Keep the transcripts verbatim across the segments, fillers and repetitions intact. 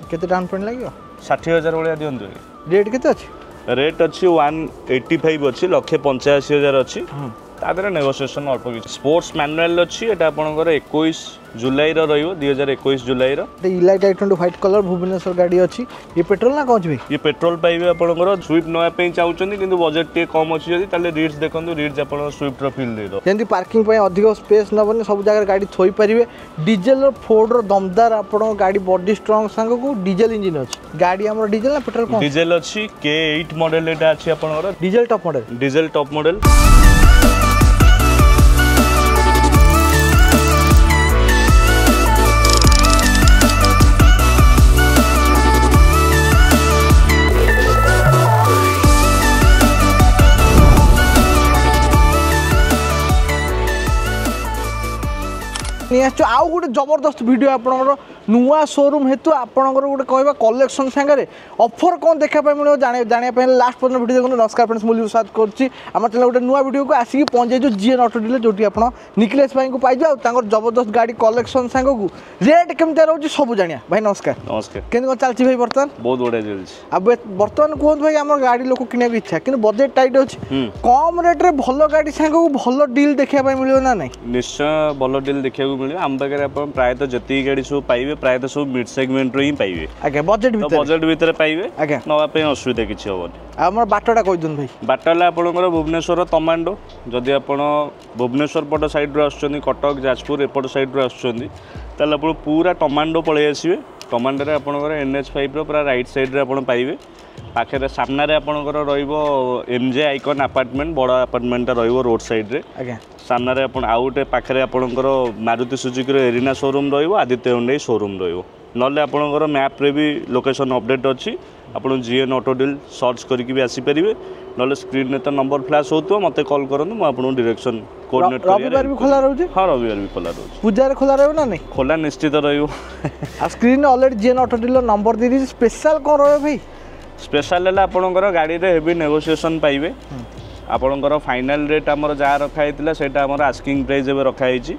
केते down payment लागियो Shathi हजार भाया दिंतु rate केते अछि रेट अच्छी वन एट्टी फाइव अच्छी लक्षे पंचाशी हजार अच्छी तादर नेगोशिएशन अल्प किसी स्पोर्ट्स मैनुअल अच्छी एटा आपनकर इक्कीस जुलाई रो रहियो दो हज़ार इक्कीस जुलाई रो elite i twenty white colour Bhubaneswar गाड़ी अच्छी ये पेट्रोल ना कौन भाई ये पेट्रोल पाइबे आपनकर स्विफ्ट नया पे चाहउचंदी किंतु बजट टे कम अछि जदी ताले रीड्स देखंतु रीड्स आपन स्विफ्ट रो फील दे दो जेंति पार्किंग पे अधिक स्पेस नबने सब जगह गाड़ी थोई परिबे डीजल रो फोर्ड रो दमदार आपन गाड़ी बॉडी स्ट्रांग संग को डीजल इंजन अछि गाड़ी हमर डीजल ना पेट्रोल कोन डीजल अछि के एट मॉडल एटा अछि आपनकर diesel top model diesel top model आउ गोटे जबरदस्त वीडियो आपनकर नुआ शोरूम हेतु आपनकर गोटे कहबा कलेक्शन संगे ऑफर कौन देखा मिले जाने जाना लास्ट पर्यटन वीडियो देखो नमस्कार फ्रेंड्स मुझे स्वागत करछि आम चैनल गोटे नुआ वीडियो को आसिक पहुँच जाइए जीएन ऑटो डीलर जोटी आप निखिलेश भाई को पाइबे और जबरदस्त गाड़ी कलेक्शन सांग को रेट केमती रोचे सब जानिया भाई नमस्कार नमस्कार केमती कौन चलती भाई बर्तमान बहुत बढ़िया चलछि अब बर्तमान कहते भाई आम गाड़ी लोक किना इच्छा कि बजेट टाइट अच्छी कम रेट रे भल गाड़ी सांग को भल डील देखा मिले ना नहीं निश्चय भल डील देखा मिले आम पाखे आप प्रायतः जी गाड़ी सब पाइबे प्रायतः सब मिड सेगमेंट ही पाइबे आगे बजेट तो बजेट भितर पाइबे आगे नवापे असुविधा किसी हेनी आमर बाटटा कहि दन भाई बाटला आपनकर भुवनेश्वर तमांडो जदि आपण भुवनेश्वर पट साइड रो आछन कटक जाजपुर एपट साइड रो आछन ताले आपण पूरा तमांडो पळे आसीबे टमाटो रे आपनकर एनएच फाइव रो पूरा राइट साइड रे आपण पाइबे पाखे सामने रे आपनकर रहिबो एमजे आइकन अपार्टमेंट बड़ा अपार्टमेंट रहिबो रोड साइड रे आगे सामने रे आपण आउटे पाखे आपनकर मारुति सुजुकी रो एरिना शोरूम रहिबो आदित्य हुंडई शोरूम रहिबो नले आपनकर मैप रे भी लोकेशन अपडेट अछि आपण जीएन ऑटो डील सर्च करके भी आसी परिबे नले स्क्रीन ने तो नंबर फ्लैश होतो मते कॉल करनु म आपन डायरेक्शन कोऑर्डिनेट करिया रविवार भी खुला रहउजे हां रविवार भी खुला रहउजे पूजा रे खुला रहउ ना नहीं खुला निश्चित रहइबो आ स्क्रीन ने already GN auto deal number दे दी स्पेशल कोन रहउ भाई स्पेशल है आपनकर गाड़ी रे हेवी नेगोशिएशन पाइबे आपनकर फाइनल रेट हमर जा रखा हैतिला सेटा हमर आस्किंग प्राइस एबे रखा हैछि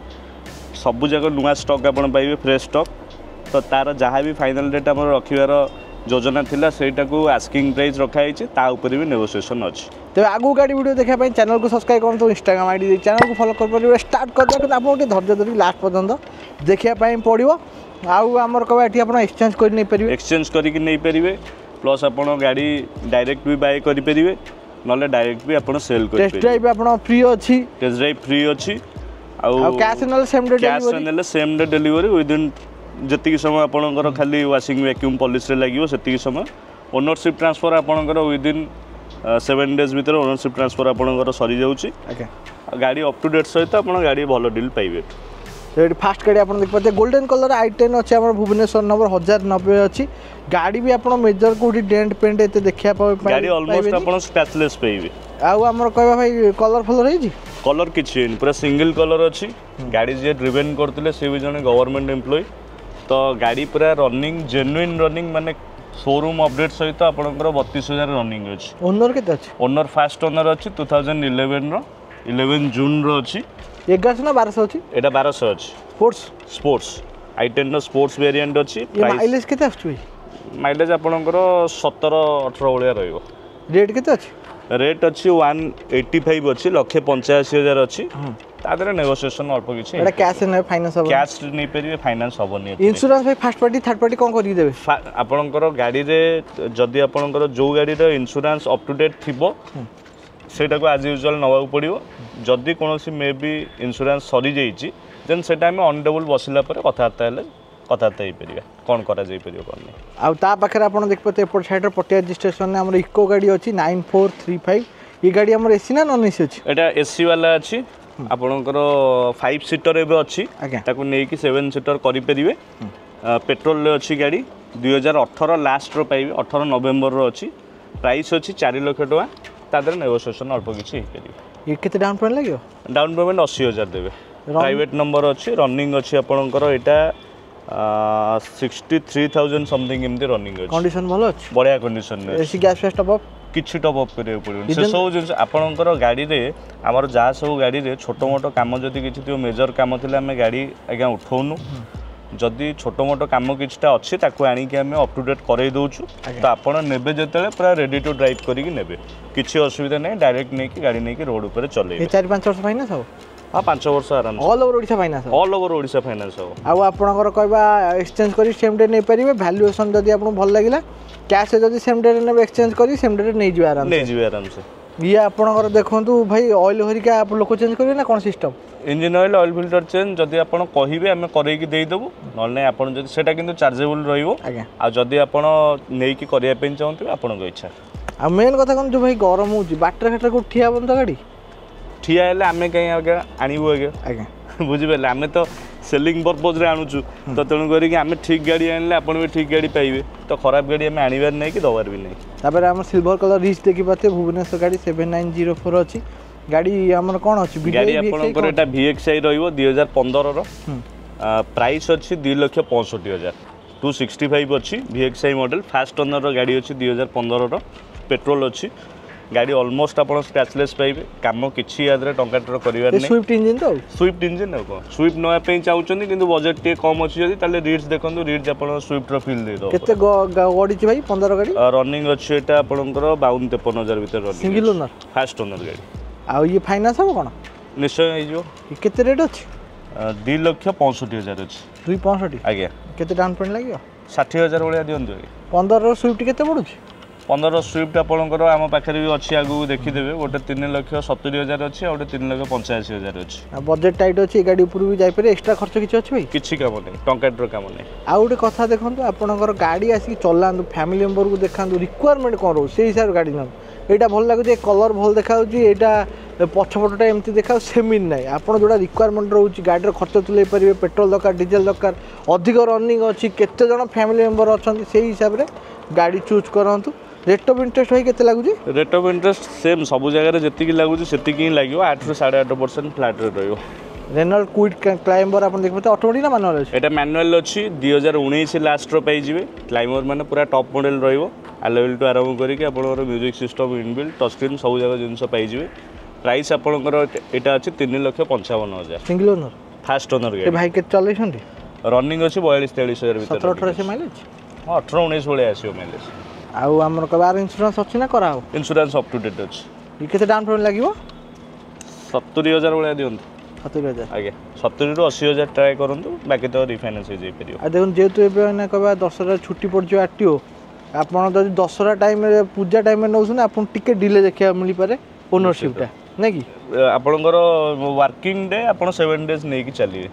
सब जगह नुवा स्टॉक आपन पाइबे फ्रेश स्टॉक तो तार जहाँ भी फाइनल रेट हमर रखिवार योजना थिला सेटा को आस्किंग प्राइस रखा हैछि ता ऊपर भी नेगोशिएशन अछि तो आगु गाड़ी वीडियो देखा पई चैनल को सब्सक्राइब करन तो इंस्टाग्राम आईडी दे चैनल को फॉलो कर परिबे स्टार्ट कर दे आपन के धैर्य धरि लास्ट पर्यंत देखिया पई पड़िबो आउ हमर कबा एठी आपन एक्सचेंज कर नै परिबे एक्सचेंज करि कि नै परिबे प्लस आपन गाड़ी डायरेक्ट भी बाय करि परिबे नले डायरेक्ट भी आपन सेल करि टेस्ट ड्राइव आपन फ्री अछि टेस्ट ड्राइव फ्री अछि आ कैश नले सेम डे डिलीवरी कैश नले same day delivery within जति समय आपनकर खाली वाशिंग वैक्यूम पॉलिश रे लागिवो सेति समय ओनरशिप ट्रांसफर आपनकर विद इन सेवन डेज भीतर ओनरशिप ट्रांसफर आपनकर सरी जाउची ओके गाड़ी अप टू डेट सहित आपन गाड़ी भलो डील पाइबे तो फास्ट गाड़ी आप देख पाते गोल्डन कलर आई टेन अच्छे आम भुवनेश्वर नंबर हजार नब्बे अच्छी गाड़ी भी आप मेजर कोठी डेंट पेंट एते देखिया गाड़ी ऑलमोस्ट आपन स्क्रैचलेस पाइबे आउ हमर कहबा भाई कलर फलर है जी कलर किछि पूरा सिंगल कलर अच्छी गाड़ी जे ड्रिवेन करथिले से भी जने गवर्नमेंट एम्प्लॉय तो गाड़ी पूरा रनिंग जेन्युइन रनिंग माने शोरूम अपडेट सहित आपनकर बत्तीस हजार रनिंग अछि ओनर केते अछि ओनर फास्ट ओनर अछि टू थाउजेंड इलेवन रो इलेवन जून रो अछि ग्यारह ना बारह अछि एटा बारह अछि स्पोर्ट्स स्पोर्ट्स आई टेन रो स्पोर्ट्स वेरिएंट अछि माइलेज केते आछुई माइलेज आपनकर सत्रह अठारह ओलिया रहइबो रेट केते अछि रेट अच्छी वन एट्टी फाइव अच्छी लक्षे पंचाशी हजार अच्छी तादर नेगोशिएशन अल्प किछि एटा कैश नै फाइनेंस हो कैश नै परिबे फाइनेंस होबनी इंश्योरेंस भाई फर्स्ट पार्टी थर्ड पार्टी कोन करि देबे आपनकर गाड़ी रे जदी आपनकर जो गाड़ी रे इंश्योरेंस अप टू डेट थिबो सेटा को एज यूजुअल नवा पड़िबो जदी कोनोसी मे बी इंश्योरेंस सरी जाईची देन सेटा में ऑन टेबल बसिला पर कथार्ता हेले कथार्ता हे परिबा कोन करा जाई परिबो कोन आ ता पाखरे आपण देख पते एपट साइड रे पटिया रजिस्ट्रेशन ने हमर इको गाड़ी अछि नाइन फोर थ्री फाइव ये गाड़ी हमर एसी ना नॉन एसी अछि एटा एसी वाला अछि आपनकर फाइव सीटर एबे अछि ताको नै कि सेवन सीटर करि परिबे पेट्रोल ले अछि गाड़ी दो हज़ार अठारह लास्ट रो पाइबे अठारह नवंबर रो अछि प्राइस अछि चार लाख टका तादर नेगोशिएशन अल्प किछि हे परिबे ये केते डाउन पेमेंट लागियो डाउन पेमेंट अस्सी हजार देबे प्राइवेट नंबर अछि रनिंग अछि आपनकर एटा सिक्सटी थ्री थाउजेंड समथिंग एमती रनिंग अछि कंडीशन भलो अछि बढ़िया कंडीशन ने एसी गैस फेस टॉप अप किछि टॉप अप करे पड़ियो से सब जिंस आपनकर गाड़ी रे हमर जा सब गाड़ी रे छोटो मोटो काम जदी किछि त्यो मेजर काम थिले हमें गाड़ी आज्ञा उठौनु जदि छोट मोट कम किछटा अच्छी ताकू आनिकी आम अप टू डेट करई दउछु तो आपण नेबे जतेले पूरा रेडी टू ड्राइव करिक नेबे किछि असुविधा नहीं डायरेक्ट नहीं कि गाड़ी नहीं कि रोड ऊपर चले ये चार पांच वर्ष फाइनान्स हो हाँ पांच वर्ष आराम all over Odisha finance all over Odisha finance हो आउ आपनकर कहबा एक्सचेंज करी सेम डे नै परिबे वैल्यूएशन जदि आपन भल लागिला कैश जदि सेम डे ने एक्सचेंज करी सेम डे नै जिवे आराम नै जिवे आराम से ये आपनकर देखंतु भाई ऑयल हरिका आप लोक चेंज करिवे ना कोन system engine oil oil filter change जदि आपण कहिबे हमें करई कि देई देबो नल नै आपण जदि सेटा किंतु चार्जेबल रहिबो आ जदि आपण नै कि करिया पेन चाहंतु आपण को इच्छा आ मेन कथा कोन जो भाई गरम होउची बाटर घाटर को ठिया बंद गाड़ी ठिया हेले आमे कहीं आगे आनिबो आगे आगे बुझी पेले आमे तो सेलिंग पर्पज रे आनुचु तो तेणु करी आमे ठीक गाड़ी आनले आपण भी ठीक गाड़ी पाइबे तो खराब गाड़ी आमे आनिबार नै कि दबार भी नै तापर हम सिल्वर कलर रिच देखि पाते भुवनेश्वर गाड़ी सेवन नाइन जीरो फोर अछि गाड़ी हमर कोन अछि गाड़ी आपनकर एटा V X I रहइबो दो हज़ार पंद्रह रो प्राइस अछि दो लाख पैंसठ हजार दो सौ पैंसठ अछि V X I model first owner रो गाड़ी अछि दो हज़ार पंद्रह रो पेट्रोल अछि गाड़ी ऑलमोस्ट आपण स्क्रैचलेस पाइबे काम किछि यादरे टंकाटर करिवार नै स्विफ्ट इंजन तो स्विफ्ट इंजन को स्विफ्ट नया पे चाहउछन किंतु बजट टे कम अछि जदी ताले रीड्स देखंतु रीड्स आपण स्विफ्ट रो फील दे दो केते गाड़ी छी भाई पंद्रह गाड़ी रनिंग अछि एटा आपनकर बावन तिरपन हजार भीतर running single owner first owner गाड़ी आ ये फाइनांस हो कोन निश्चय आइ जो ये केते रेट अछि दो लाख पैंसठ हजार अछि दो पैंसठ आज्ञा केते डाउन पेमेंट लागियो साठ हजार वाला दियंतु पंद्रह रो स्विफ्ट केते पडुछि पंद्रह स्विफ्ट आपंकर आम पाखे भी अच्छी आगू देखीदे गोटे तीन लाख सतुरी हजार अच्छी गोटे तीन लाख पंचाशी हजार अच्छी बजेट टाइट अच्छी गाड़ी ऊपर भी जापर एक्सट्रा खर्च किसी अच्छी भाई किसी काम नहीं टंकाटर काम नहीं आउ गोटे कथा देखो आपंकर गाड़ी आसिक चलातु फैमिली मेंबर को देखा रिक्वायरमेंट कौन रो से हिसाब से गाड़ी ना यहाँ भल लगुच कलर भल देखा यहाँ पछपटा एमती देखा सेमिन ना आप जो रिक्वायरमेंट रोचे गाड़ी खर्च तुले पारे पेट्रोल दरकार डीजेल दरकार अधिक रनिंग अच्छी केते जन फैमिली मेंबर अच्छा से हिसाब से गाड़ी चूज करूँ रेट ऑफ इंटरेस्ट भाई केते लागुची रेट ऑफ इंटरेस्ट सेम सब जगह जेतिकी लागुची सेतिकी ही लागियो आठ रु साढ़े आठ परसेंट फ्लैट रेट रहियो रेनॉल्ट क्विड क्लाइंबर अपन देखबे ऑटोमेटिक ना मैनुअल अछि एटा मैनुअल अछि दो हज़ार उन्नीस लास्ट रो पाई जिवे क्लाइंबर माने पूरा टॉप मॉडल रहियो अलेवल टू आरंभ करी कि आपनकर music system inbuilt touch screen सब जगह जिंस पाई जिवे प्राइस आपनकर एटा अछि तीन लाख पचपन हजार सिंगल ओनर फास्ट ओनर गाड़ी भाई के चलैछंती रनिंग अछि बयालीस तैंतालीस हजार भीतर सत्रह अठारह से माइलेज हां अठारह उन्नीस भले आसीयो माइलेज आउ हमर कार इंश्योरेंस अछि ना कराओ इंश्योरेंस अप टू डेट अछि ई केते डाउन पेमेंट लागिवो सत्तर हजार वाला दियंत सत्तर हजार आगे सत्तर रु अस्सी हजार ट्राई करंतु बाकी तो रिफाइनेंस हो जाई परियो आ देखन जेतु एबे ना कहबा दशहरा छुट्टी पड़ जो आरटीओ आपण जदि दशहरा टाइम रे पूजा टाइम में नउछन आपण टिके डिले देखिया मिली पारे ओनरशिप टा नै कि आपणकर वर्किंग डे आपण सात डेज नै कि चलिए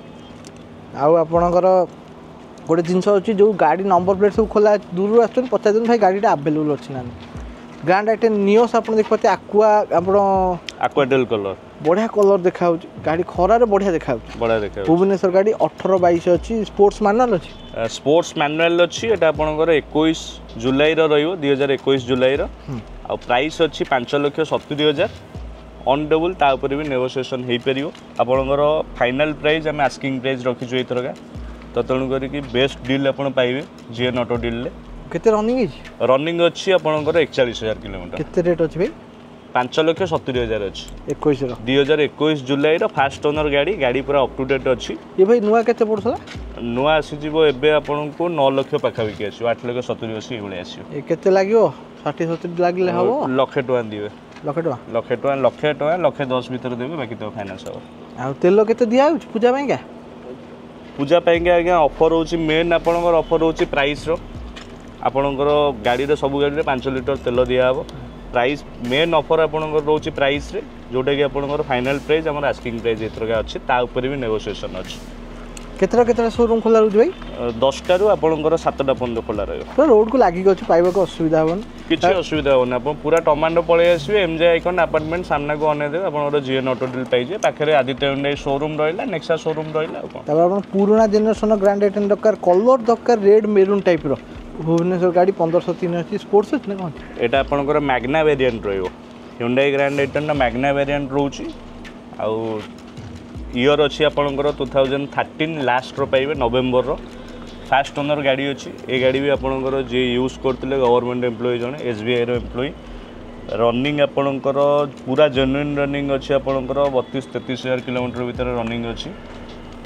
आउ आपणकर गोटे जिनस अच्छी जो गाड़ी नंबर प्लेट सब खोला दूर आस पचास दिन भाई गाड़ी अवेलेबल अच्छी ना ग्रांड आइटेन नियोस आप देख पाते आक्वा आप आक्वाडेल कलर बढ़िया कलर देखा गाड़ी खरार बढ़िया देखा बढ़िया देखा भुवनेश्वर गाड़ी अठारह बैश अच्छी स्पोर्ट्स मैनुअल अच्छी स्पोर्ट्स मैनुअल अच्छी एटा आपणकर इक्कीस जुलाई रो रहियो दो हज़ार इक्कीस जुलाई रो आ प्राइस अच्छी पाँच लाख सत्तर हजार ऑन टेबल ता ऊपर भी नेगोशिएशन हो पारियो आपणकर फाइनल प्राइस आम आस्किंग प्राइस रखीचु एथरका तो तेणु करी बेस्ट डील आपन पाइबे जीएन ऑटो डील ले केते रनिंग इज रनिंग अच्छी आपणकर इकतालीस हजार किलोमीटर केते रेट अछि भाई पाँच लाख सत्तर हजार अच्छी इक्कीस रो दो हज़ार इक्कीस जुलाई रो फास्ट ओनर गाड़ी गाड़ी पूरा अप टू डेट अच्छी ये भाई नुआ केते पड़सला नुआ आसी जीवो एबे आपन को नौ लाख पाखापाखि आसियो आठ लाख सत्तर अस्सी भले आसियो ए केते लागियो साठ सत्तर लागले हबो लाख टका दिबे लाख टका लाख टका लाख टका लाख दस भीतर देबे बाकी तो फाइनांस हो आ तेल केते दिया पूजा में क्या पूजा पाएंगे आज्ञा ऑफर होची मेन आपणकर ऑफर होची प्राइस रो आपणकर गाड़ी रे सब गाड़ी रे पाँच लीटर तेल दिया हबो प्राइस मेन ऑफर आपणकर रोची प्राइस रे जोटा कि आपणकर फाइनल प्राइस हमर आस्किंग प्राइस एथरका अछि ता ऊपर भी नेगोशिएशन अछि केतरा केतरा शोरूम खोला रहू भाई दस टा रु आपणकर सात टा पर्यंत खोला रहयो तो रोड को लागि गछ पाइबा को असुविधा होन किछि असुविधा होन आपण पूरा टमाटो पळे आसीबे एमजे आइकन अपार्टमेंट सामना को अने देबे आपणकर जीएन ऑटो डील पाइजे पाखरे आदित्य हुंडई शोरूम रहइला नेक्सा शोरूम रहइला कोन तब आपण पुराना जनरेशन ग्रैंड आइटेन दरकार कलर दरकार रेड मेरून टाइप रो भुवनेश्वर गाड़ी पंद्रह सौ तीन अच्छी स्पोर्ट्स अछि ना कोन एटा आपणकर मैग्ना वेरिएंट रहयो हुंडई ग्रैंड आइटेन ना मैग्ना वेरिएंट रहउची आ ईयर अच्छी आपणकर टू थाउजेंड थर्टीन लास्ट रो पाइबे नवेम्बर रो फास्ट ओनर गाड़ी अच्छी ए गाड़ी भी आपणकर जे यूज करते गवर्नमेंट एम्प्लॉई जने एसबीआई रो एम्प्लॉई रनिंग आपणकर पूरा जेन्युइन रनिंग अच्छी आपणकर बत्तीस तैंतीस हजार किलोमीटर भीतर रनिंग अच्छी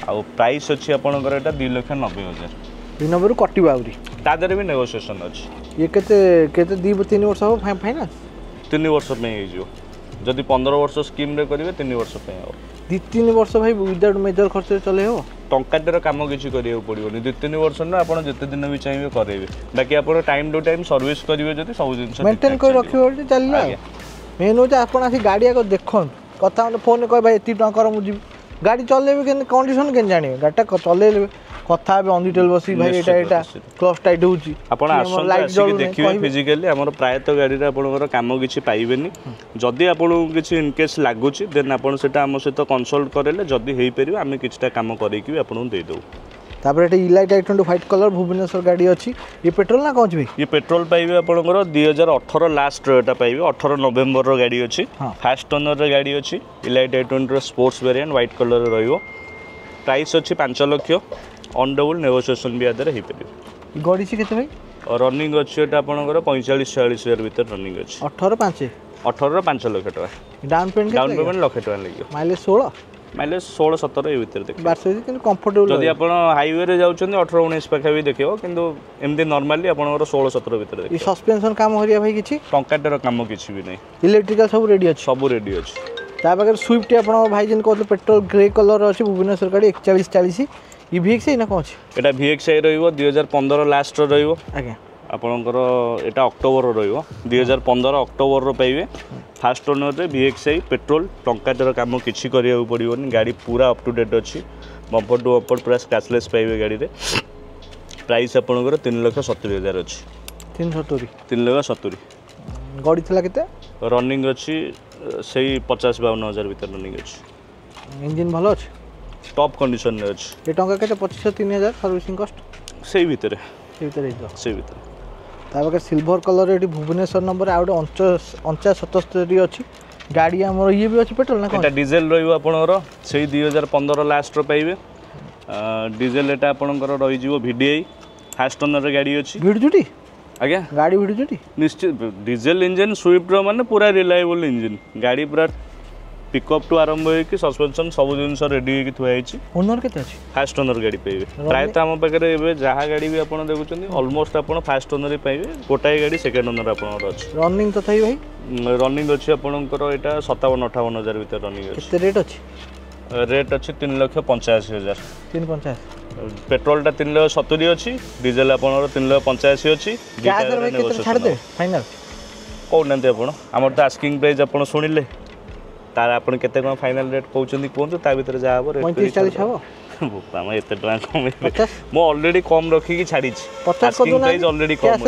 आउ प्राइस अच्छी आपंकर एटा दो लाख नब्बे हजार दुई नंबर कटिबा आउरी ता देहरे भी नेगोशिएशन अच्छी ये केते केते दी तीन वर्ष हो फाइनान्स तीन वर्ष पे हो जदि पंद्रह वर्ष स्कीम रे करेंगे तीन वर्ष पे हो दी तीन वर्ष भाई विदाउट मेजर खर्च चले हो टंकाटेर काम किसी करिया पड़ोनी दु तीन वर्ष ना आप जिते दिन भी चाहिए करेंगे बाकी आप टाइम टू टाइम सर्विस करेंगे जब सब जिन मेंटेन कर रखियो चलिए मेन हो आप गाड़ी आगे देखो कथा फोन कह भाई एति टंका मुझे गाड़ी चलेबे के कंडीशन के जानिबे गाड़ीटा चलेबे कथा हे ऑन डिटेल बसी भाई एटा एटा क्लच टाइट होउची आपण आसन आसी देखिबे फिजिकली हमर प्रायत गाड़ी रे आपनकर काम किछि पाइबेनी जदी आपण किछि इन केस लागुची देन आपण सेटा हम सहित कंसल्ट करेले जदी हेई परिबे हम किछटा काम करेकी आपण दे दो तापर एटा elite i twenty white colour Bhubaneswar गाड़ी अछि ये पेट्रोल ना कोन भाई ये पेट्रोल पाइबे आपनकर दो हज़ार अठारह लास्ट एटा पाइबे अठारह नवंबर रो गाड़ी अछि फास्ट ओनर रो गाड़ी अछि इलाइट आई ट्वेंटी रो स्पोर्ट्स वेरिएंट व्हाइट कलर रहइबो प्राइस अछि पाँच लाख ऑन डबल नेगोशिएशन भी आदर हे परिबो गाड़ी से केते भाई रनिंग अछि एटा आपनकर पैंतालीस चालीस हजार भीतर रनिंग अछि अठारह पाँच अठारह पाँच लाख टका down payment down payment lakh टका लागो माइलेज सोलह माइलेज सोलह सत्रह ए भीतर देखियो बारह किन कंफर्टेबल जदि आपण हाईवे रे जाउछन अठारह उन्नीस पाखा भी देखियो किंतु एमदी नॉर्मली आपनकर सोलह सत्रह भीतर देखियो ई सस्पेंशन काम हरिया भाई किछि टंकाटेर काम किछि भी नै इलेक्ट्रिकल सब रेडी अछि सब रेडी अछि ता पाकर स्विफ्ट आपण भाई जिन कहले पेट्रोल ग्रे कलर अछि भुवनेश्वर गाड़ी इकतालीस चालीस ई वीएक्स ना कोन अछि एटा वीएक्स रहइबो दो हज़ार पंद्रह लास्ट रहइबो आज्ञा आपनकर एटा अक्टोबर रहइबो दो हज़ार पंद्रह अक्टोबर रो पाइबे फास्ट ओनर रे वीएक्स पेट्रोल टंकाटेर काम किछि करिया पड़िबोनी गाड़ी पूरा अप टू डेट अछि बम्पर टू बम्पर पूरा स्क्रैचलेस पाइबे गाड़ी रे प्राइस आपनकर तीन लाख सत्तर हजार अछि तीन सत्तर तीन लाख सत्तर गाड़ी थला केते रनिंग अछि सेही पचास बावन हजार भीतर रनिंग अछि इंजन भलो अछि टॉप कंडीशन रे अछि ये टंका केते पच्चीस तीन हजार सर्विसिंग कॉस्ट सेही भीतर सेही भीतर हिजो सेही भीतर तापर सिल्वर कलर एटी भुवनेश्वर नंबर आ गोटे अणचाश सतस्तरी अच्छी गाड़ी आमर ये भी अच्छी पेट्रोल ना एटा डीजेल रहिबो आपनकर सेही दो हज़ार पंद्रह लास्ट रो पाइबे डीजेल एटा आपनकर रहि जिवो वीडीआई फास्ट ओनर गाड़ी अछि भिडजुटी आज्ञा गाड़ी भिडजुटी निश्चित डीजेल इंजन स्विफ्ट रो माने पूरा रिलायबल इंजन गाड़ी पूरा पिकअप टू आरंभ हो कि सस्पेंशन सब जिन रेडी हो थुआ ओनर केते अछि फास्ट ओनर गाड़ी पाइबे प्रायतः आम पाखे एबे जहाँ गाड़ी भी आपन देखुछन ऑलमोस्ट आपन फास्ट ओनर पाइबे गोटाए गाड़ी सेकंड ओनर आपन अछि रनिंग तथाई भाई रनिंग अछि आपनकर एटा सत्तावन अट्ठावन हजार भीतर रनिंग अछि केते रेट अछि रेट अछि तीन लाख पचासी हजार तीन पचास पेट्रोल टा तीन लाख सत्तर अछि डीजल आपनकर तीन लाख पचासी अछि गैस भाई केते छाड़ दे फाइनल को नंते आपन हमर त आस्किंग प्राइस आपन सुनिले तार आपण केते कोन फाइनल रेट कहउछन्ती कोन ता भीतर जा हबो रेट पैंतीस चालीस हबो बुपा हम एते टका कम मो ऑलरेडी कम रखी की छाड़ी छी पचास को प्राइस ऑलरेडी कम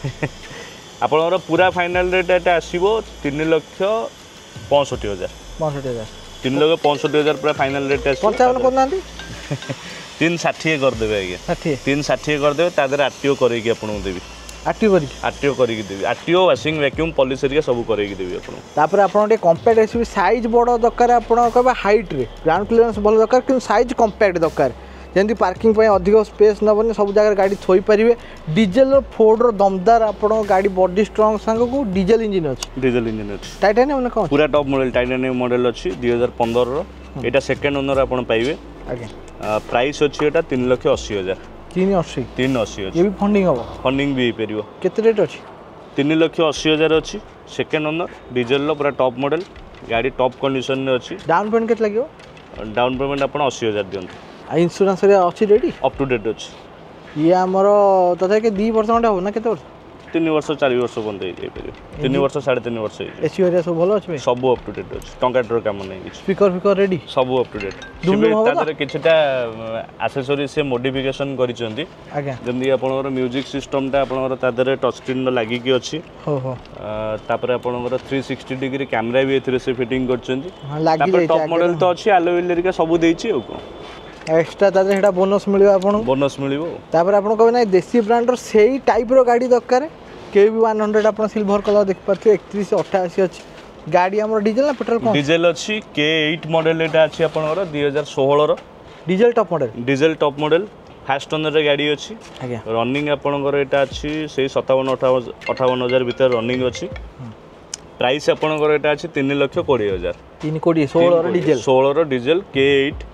आपनर पूरा फाइनल रेट एटा आसीबो तीन लाख पैंसठ हजार पैंसठ हजार तीन लाख पैंसठ हजार पूरा फाइनल रेट आसीबो पचावन को नांदी तीन साठ कर देबे आगे साठ तीन साठ कर देबे ता देर आरटीओ करै की आपन देबी आरटीओ करी आरटीओ करी की देबी RTO washing vacuum polish area सब करै की देबी आपन तापर आपन कम्पैक्ट एसयूवी साइज बड़ दरकार आपन कहबा हाइट रे ग्राउंड क्लियरेंस भल दरकार कि साइज कम्पैक्ट दरकार जेंति पार्किंग पय अधिक स्पेस नबने सब जगह गाड़ी थोई परिवे डीजल फोर्ड रो दमदार आपन गाड़ी बॉडी स्ट्रांग संग को डीजल इंजन अछि डीजल इंजन अछि टाइटानियम ने कोन पूरा टॉप मॉडल टाइटानियम मॉडल अछि दो हज़ार पंद्रह रो एटा सेकंड ओनर आपन पाइबे आगे प्राइस अछि एटा तीन लाख अस्सी हजार तीन अस्सी तीन अस्सी अछि ये भी फंडिंग हबो फंडिंग भी परिबो केते रेट अछि तीन लाख अस्सी हजार अछि सेकंड ओनर डीजल लो पूरा टॉप मॉडल गाड़ी टॉप कंडीशन में अछि डाउन पेमेंट केते लागियो डाउन पेमेंट आपन अस्सी हजार दियंत आ इंश्योरेंस रे अछि रेडी अप टू डेट अछि ये हमरो तथा के दो वर्ष खंडे हो ना केते वर्ष तीन वर्ष चार वर्ष बंद हो जाय परिबो तीन वर्ष साढ़े तीन वर्ष एसी एरिया सब भलो अछि सब अप टू डेट अछि टंकाटर काम नै किछ स्पीकर फिकर रेडी सब अप टू डेट सिबे तादर किछटा एक्सेसरी से मॉडिफिकेशन करिसंती आज्ञा जंदी आपनकर म्यूजिक सिस्टम ता आपनकर तादर टच स्क्रीन लागि की अछि हो हो तापर आपनकर तीन सौ साठ डिग्री कैमरा भी एथिरे से फिटिंग करचंती हां लागि जाय टॉप मॉडल तो अछि एलोय लेरिका सब देछि ओ को एक्स्ट्रा तादर हेडा बोनस मिलियो आपन बोनस मिलियो तापर आपन कहबे ना देसी ब्रांड रो सेही टाइप रो गाड़ी दरकार के भी सौ आपन सिल्वर कलर देख पाथे इकतीस अठासी अछि गाड़ी हमर डीजल ना पेट्रोल कोन डीजल अछि के आठ मॉडल एटा अछि आपनकर दो हज़ार सोलह रो diesel top model diesel top model first owner रे गाड़ी अछि आज्ञा रनिंग आपनकर एटा अछि सेही सत्तावन अट्ठावन हजार भीतर रनिंग अछि प्राइस आपनकर एटा अछि तीन लाख बीस हजार तीन कोटी सोलह रो डीजल सोलह रो डीजल के आठ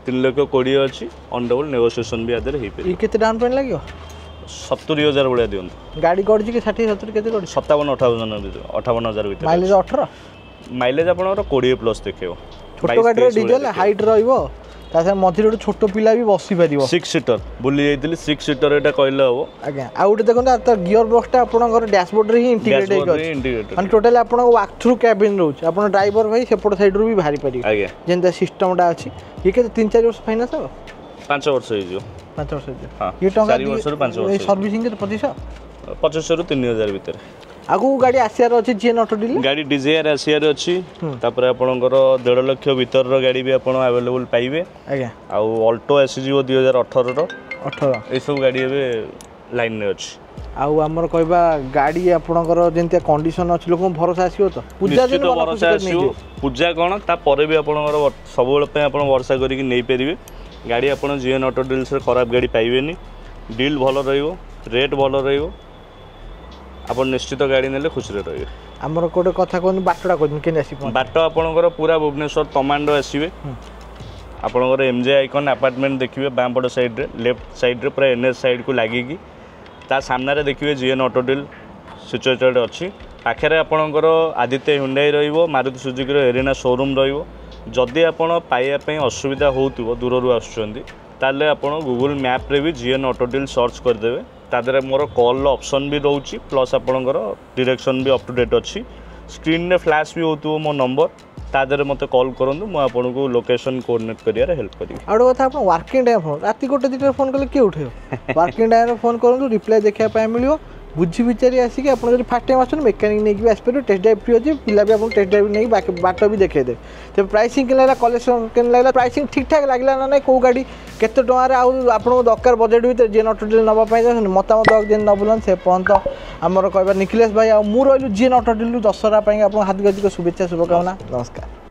तीन लक्ष कोड़े अच्छी ऑन डबल नेगोशिएशन भी आदर हो केते डाउन पेमेंट लगे सत्तरी हजार भाया दिखाँ गाड़ी गड़ी कि षाठी सत्तर के सत्तावन अठावन अठावन हजार भर माइलेज अठर माइलेज आप कोड़े प्लस देखेव छोट गाड़ी डीजेल हाइट रहा मझे गोटे छोट पिला भी बसी पार सिक्स सीटर बुली जाइए सिक्स सीटर यहाँ कहले हम आज्ञा आ गए देखो गियर बक्सटा आप डैशबोर्ड रे ही इंटीग्रेट माने टोटली आप वाक थ्रू कैबिन रोच आप ड्राइवर भाई सेपट साइड रू भी बाहरी पारे जेनता सिस्टमटा अच्छी ये के तीन चार वर्ष फाइनान्स हम पांच वर्ष हो पांच वर्ष हाँ ये टंका चार वर्ष पांच वर्ष सर्विसिंग के पच्चीस पचास रु तीन हजार भितर आगु गाड़ी आसियार अच्छी जीएन ऑटो डील गाड़ी डिजायर आसियार अच्छी तापर आपणकर डेढ़ लक्ष भीतर गाड़ी भी आप अवेलेबल पाइबे आज्ञा आउ अल्टो आसीजिवो दुई हजार अठर अठर ये सब गाड़ी एबे लाइन रे अच्छी आउ हमर कहबा गाड़ी आपणकर जेंतिया कंडीशन अछि लोक भरोसा आसीयो तो पूजा दिन भरोसा आसीयो पूजा कोन ता परे भी आपणकर सब बेले पे आपण भरोसा करी नै परिबे गाड़ी आपण जीएन ऑटो डील्स रे खराब गाड़ी पाइबेनी डील भल रहिबो रेट भल रहिबो आपण निश्चित गाड़ी नेले खुशी रहिबे हमर कोटे कथा कोन बाटडा कोन केन आसी बाट आपणकर पूरा भुवनेश्वर तमांडो आसीबे आपणकर एमजे आइकन अपार्टमेंट देखिबे बामपट साइड रे लेफ्ट साइड रे पूरा एनएच साइड को लागिकी ता सामने रे देखिबे जीएन ऑटो डील सिचुएटेड अछि पाखरे आपणकर आदित्य हुंडई रहिबो मारुति सुजुकी रो एरिना शोरूम रहिबो जदि आपण पाइया पई असुविधा होउतिबो दूररु आसुचंदी ताले आपण गूगल मैप रे भी जीएन ऑटो डील सर्च कर देबे तादरे मोर कॉल ऑप्शन भी रोची प्लस आपणकर डायरेक्शन भी अप टू डेट अच्छी स्क्रीन रे फ्लैश भी होतो मो नंबर तादरे मते कॉल करंतु मु आपनको लोकेशन कोऑर्डिनेट करिया हेल्प करी आडो कथा आपण वर्किंग टाइम फोन राती गोटे दिटा फोन कले के उठेयो वर्किंग टाइम रे फोन करंतु रिप्लाई देखिया पाए मिलियो बुझी विचारी आसिक आप फास्ट टाइम आसन मेकानिक नहीं भी आसपारे टेस्ट ड्राइव फ्री अच्छे पिला भी आप टेस्ट ड्राइव नहीं बाट भी देखे दे तो प्राइसिंग के लगा कलेक्शन के लगा प्राइसिंग ठीक ठाक लगला ना कौ गाड़ी केते टंकार आपको दरकार बजेट भीतर जीएन ऑटो डील नापी मतामत जेन नबुलान से पर्यंत आमर कह निखिलेश भाई आ रही जीएन ऑटो डील दशहरा आप हार्दिक हार्दिक शुभेच्छा शुभकामना नमस्कार।